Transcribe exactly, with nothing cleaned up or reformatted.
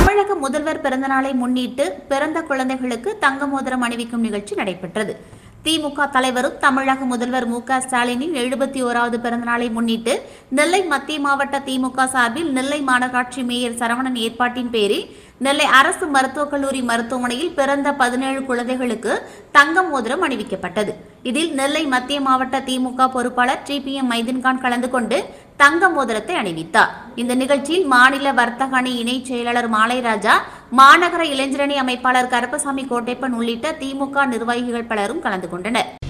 தமிழக முதல்வர் பிறந்தநாளை முன்னிட்டு பிறந்த குழந்தைகளுக்கு தங்க மோதிரம் அணிவிக்கும் நிகழ்ச்சி நடைபெற்றது. திமுக தலைவரும் தமிழக முதல்வர் மு க ஸ்டாலினின் எழுபத்தி ஓராவது பிறந்தநாளை முன்னிட்டு நெல்லை மத்திய மாவட்ட திமுக சார்பில் நெல்லை மாநகராட்சி மேயர் சரவணன் ஏற்பாட்டின் பேரில் நெல்லை அரசு மருத்துவக் கல்லூரி மருத்துவமனையில் பிறந்த பதினேழு குழந்தைகளுக்கு தங்க மோதிரம் அணிவிக்கப்பட்டது. இதில் நெல்லை மத்திய மாவட்ட திமுக பொறுப்பாளர் டி பி எம் மைதீன்கான் கலந்து கொண்டு தங்க மோதிரத்தை அணிவித்தார். இந்த நிகழ்ச்சியில் மாநில வர்த்தக அணி இணைச் செயலாளர் மாலைராஜா, மாநகர இளைஞரணி அமைப்பாளர் கருப்பசாமி கோட்டைப்பன் உள்ளிட்ட திமுக நிர்வாகிகள் பலரும் கலந்து கொண்டனர்.